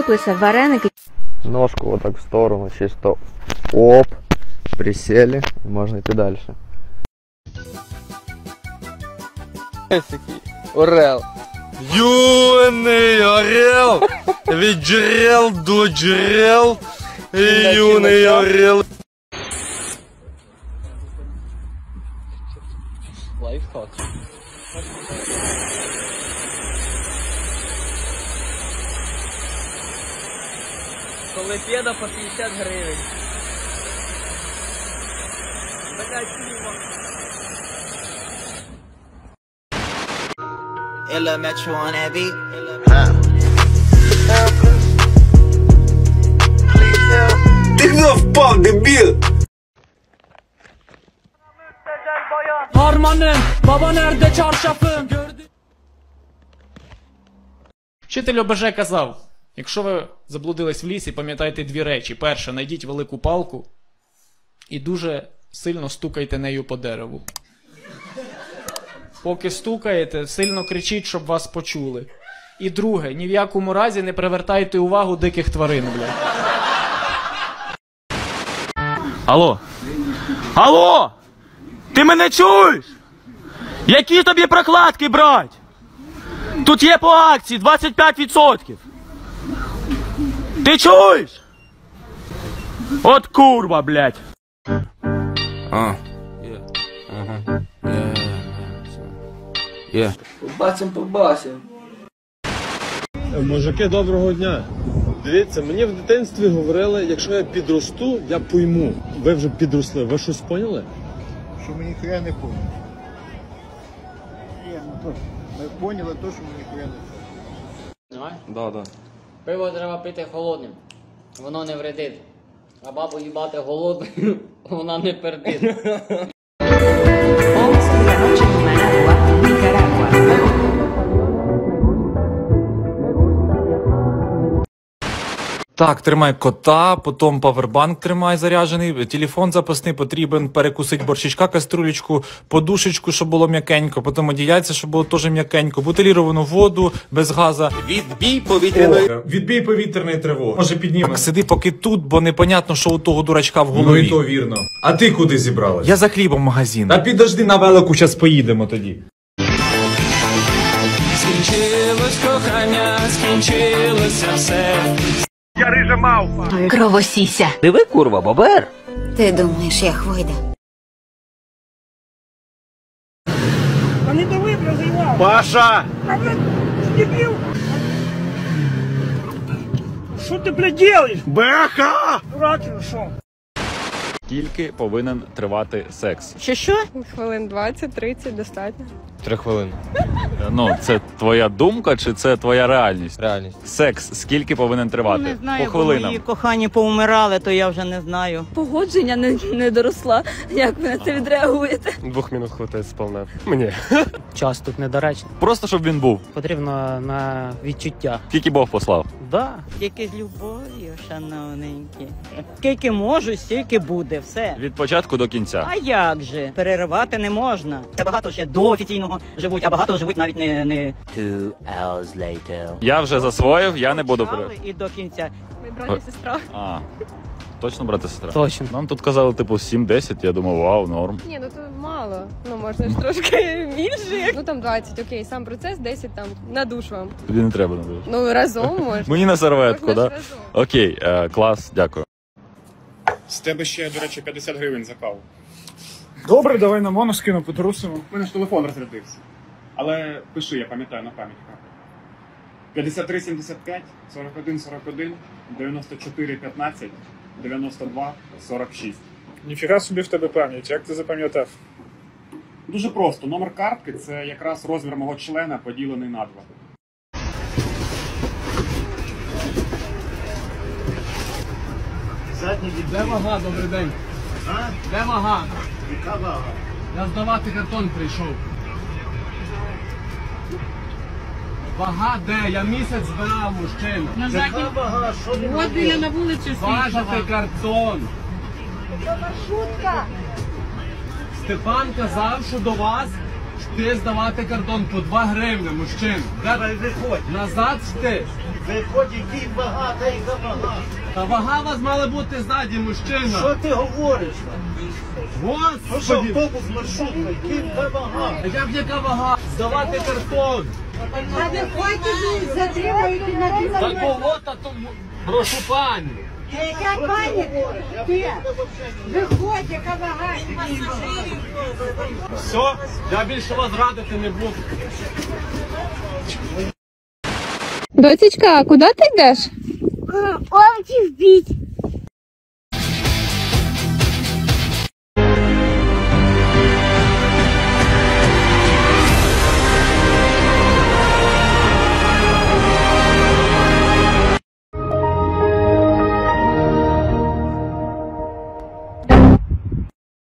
Вареники. Ножку вот так в сторону, чисто оп, присели, и можно идти дальше. Орел. Юный орел, від джерел до джерел, юний орел. Лайфхак. Колепеда по 50 гривень. Блять, Ella Metro on that beat. Ти не впав, дебіл! Harmanım, baba nerede çarşafım? Вчитель ОБЖ казав, якщо ви заблудились в лісі, пам'ятайте дві речі. Перше, знайдіть велику палку і дуже сильно стукайте нею по дереву. Поки стукаєте, сильно кричіть, щоб вас почули. І друге, ні в якому разі не привертайте увагу диких тварин, блядь. Алло? Алло! Ти мене чуєш? Які тобі прокладки брать? Тут є по акції 25%. Ти чуєш? От курва, блядь. Побачим. Мужики, доброго дня. Дивіться, мені в дитинстві говорили, якщо я підросту, я пойму. Ви вже підросли. Ви щось поняли? Що ми ніхуя не поняли. Ми поняли то, що ми ніхуя не поняли. Да, да. Пиво треба пити холодним. Воно не вредить. А бабу їбати голодною, вона не пердить. 11 de la noche en Managua, Nicaragua. Так, тримай кота, потім павербанк тримай заряджений, телефон запасний потрібен, перекусить борщичка, каструлечку, подушечку, щоб було м'якенько, потім одіяльце, щоб було теж м'якенько, бутиліровану воду без газа. Відбій повітряної... Відбій повітряної тривоги. Може підніме. Так, сиди поки тут, бо непонятно, що у того дурачка в голові. Ну і то вірно. А ти куди зібралась? Я за хлібом в магазин. Та підожди на велику, щас поїдемо тоді. Скінчилось кохання, скінчилося все. Я рижа мавпа. Кровосіся. Диви, курва, бобер. Ти думаєш, я хвойда? Паша! Що ти, блядь, делаєш? Беха! Скільки повинен тривати секс? Що? Хвилин 20-30 достатньо. 3 хвилини. Ну, це твоя думка чи це твоя реальність? Реальність. Секс скільки повинен тривати? Не знаю, по хвилинам. бо мої кохані поумирали, то я вже не знаю. Погодження не доросла. Як ви на це відреагуєте? 2 минут хватає сповна. Мені. Час тут недоречний. Просто щоб він був. Потрібно на відчуття. Скільки Бог послав? Да. Тільки з любов'ю, шановненькі. Скільки можу, стільки буде, все. Від початку до кінця. А як же? Переривати не можна. Та багато ще до офіційного живуть, а багато живуть навіть не... 2 hours later. Я вже засвоїв, я не буду і до кінця. Ми брат і сестра. А, точно брат і сестра? Точно. Нам тут казали, типу, 7-10, я думав, вау, норм. Ні, ну то мало. Ну можна ж трошки більше. Ну там 20, окей, сам процес, 10 там на душ вам. Тобі не треба на душ. Ну разом можна. Мені на серветку, Можна ж да? разом. Окей, клас, дякую. З тебе ще, до речі, 50 гривень за каву. Добре, давай на моно скину, потрусимо. У мене ж телефон розрядився. Але пиши, я пам'ятаю на пам'ять. 53 75 41 41 94 15 92 46. Ніфіга собі в тебе пам'ять, як ти запам'ятав? Дуже просто. Номер картки – це якраз розмір мого члена, поділений на 2. Де вага, добрий день. А? Де вага? Яка вага? Я здавати картон прийшов. Вага де? Я місяць збирав мужчину. Яка вага? Що не От біля на вулиці важити картон. Це маршрутка. Степан казав, що до вас ти здавати картон по 2 гривні, мужчина. Давай, виходь. Назад ти. Виходь, який вага, та яка вага. Та вага вас мала бути ззаді, мужчина. Що ти говориш? Господи. Ну що, автобус маршрутка, яка вага? А як яка вага? Здавати картон. А виходьте, затримуєте на Та кого та то? Прошу пані. Яка пані? Ти? Виходь, яка вага? Все, я більше вас радити не буду. Дочечка, а куди ти йдеш? Овочі вбіть.